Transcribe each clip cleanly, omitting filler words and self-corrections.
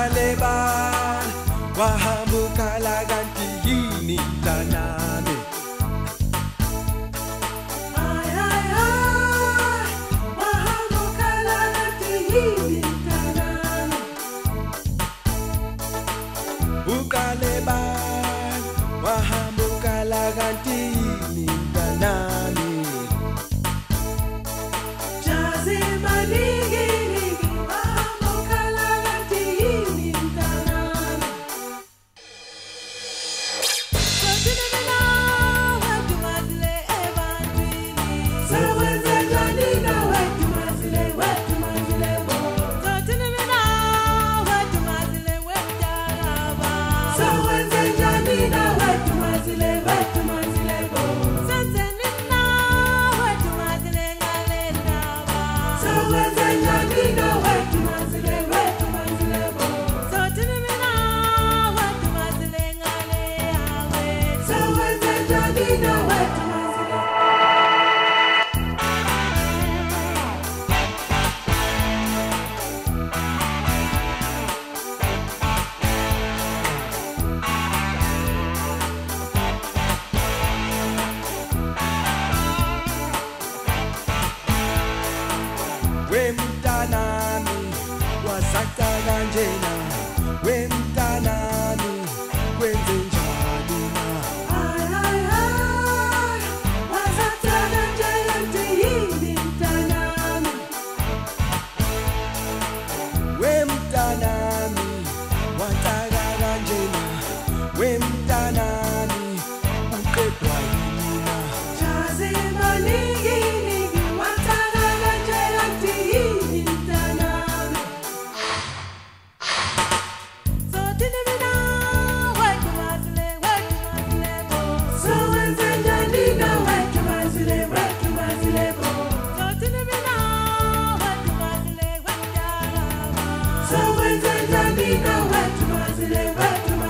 Ukaleban wahamukala ganti yini taname. Ay ay ay, wahamukala ganti yini taname. Ukaleban wahamukala ganti yini taname. Jazi manigi nigi wahamukala ganti yini taname. Sotinimina wetumazile evangeli. Sawenze janina wetumazile bo. Sotinimina wetumazile wetaraba. Sawenze janina wetumazile bo. Sotinimina wetumazile ngalendaba. Sawenze janina wetumazile bo. Sotinimina wetumazile ngaleyawe. Sawenze janina wetumazile. Wemtanami wasakta kanjena. Wemtanami kwenze njani na. Ay ay ay, wazatana nje yini taname. Wemtanami wataka kanjena. Wemtanami uqedwa yini na. Jazi manigi nigi watana nje yini taname. Sotinimina wetumazile bo. Sawenze janina wetumazile bo. Sotinimina wetumazile wetaraba. Sawenze janina wetumazile bo.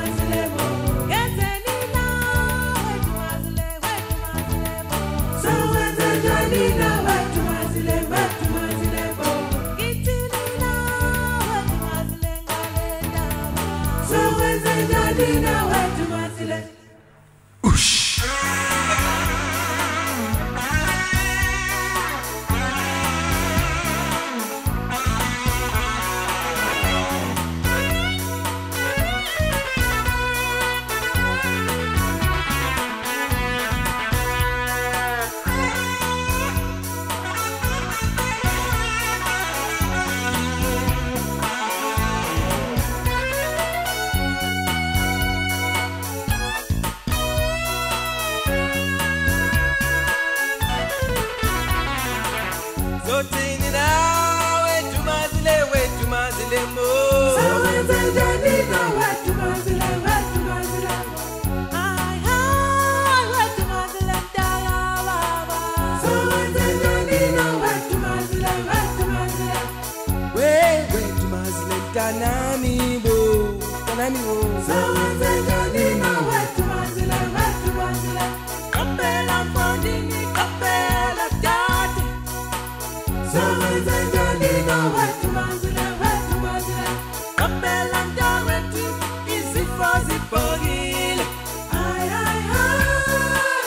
Gezenina wetumazile bo. Sawenze janina wetumazile bo. Gitinina wetumazile ngalendaba. Sawenze janina wetumazile. Zotinina wetumazile mo. Sawenze janina wetumazile bo. Ay ay, wetumazile mtalaba. Sawenze janina wetumazile Wetumazile tanami bo. Tanami bo. Sawenze janina wetumazile. Kapela fondini kapela dati. Sawenze janina wetumazile. Kapela ndawetu izifazi pogile. Ay ay ay,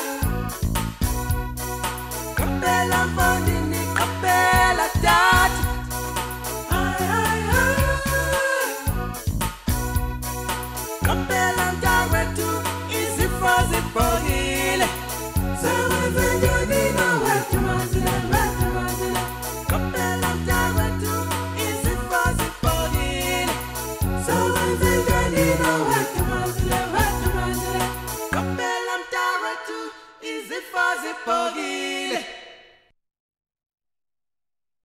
kapela fondini kapela dati. Ay ay ay, kapela ndawetu izifazi pogile. Sawenze janina wetumazile. Kapela ndawetu izifazi pogile. Sawenze janina wetumazile. Kapela ndawetu izifazi pogile.